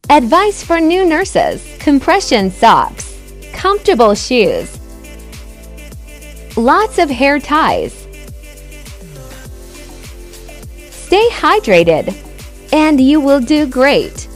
Advice for new nurses: compression socks, comfortable shoes, lots of hair ties. Stay hydrated, and you will do great.